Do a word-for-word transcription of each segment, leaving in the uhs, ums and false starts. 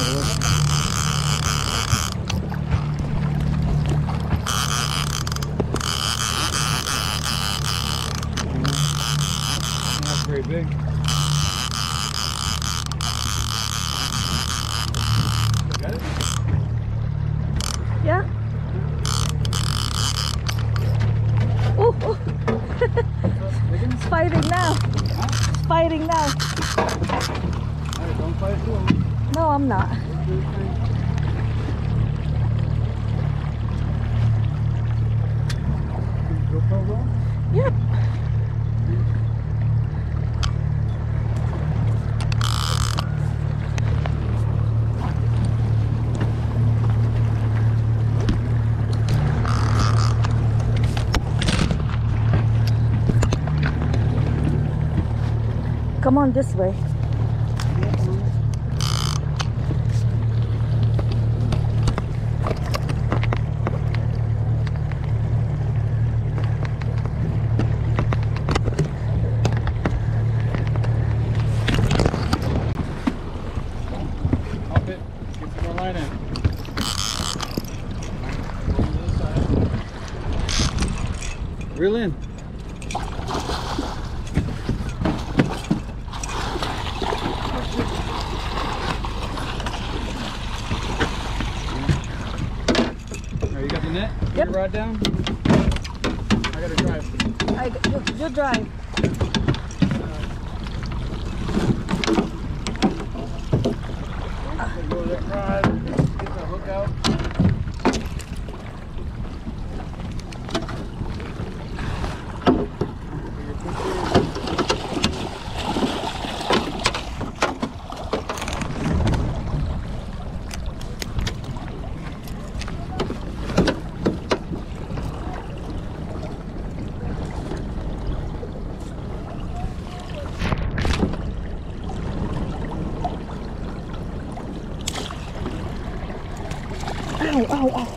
Not very big. Got it? Yeah. Oh, oh. It's fighting now. Huh? It's fighting now. Alright, don't fight too long. No, I'm not. GoPro going? Yep. Come on this way. Up it. Get some more line in. Go on the other side. Reel in. Alright, you got the net? Get Yep. your rod down. I gotta drive. I, you, you drive. Go to that rod. Get the hook out. Ow, ow, ow.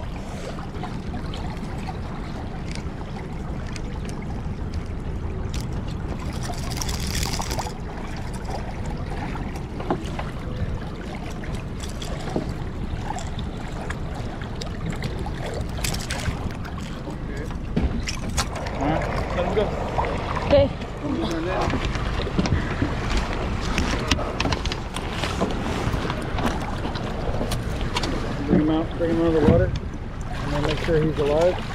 Alright, let him go. Okay. Bring him out, bring him out of the water, and then make sure he's alive.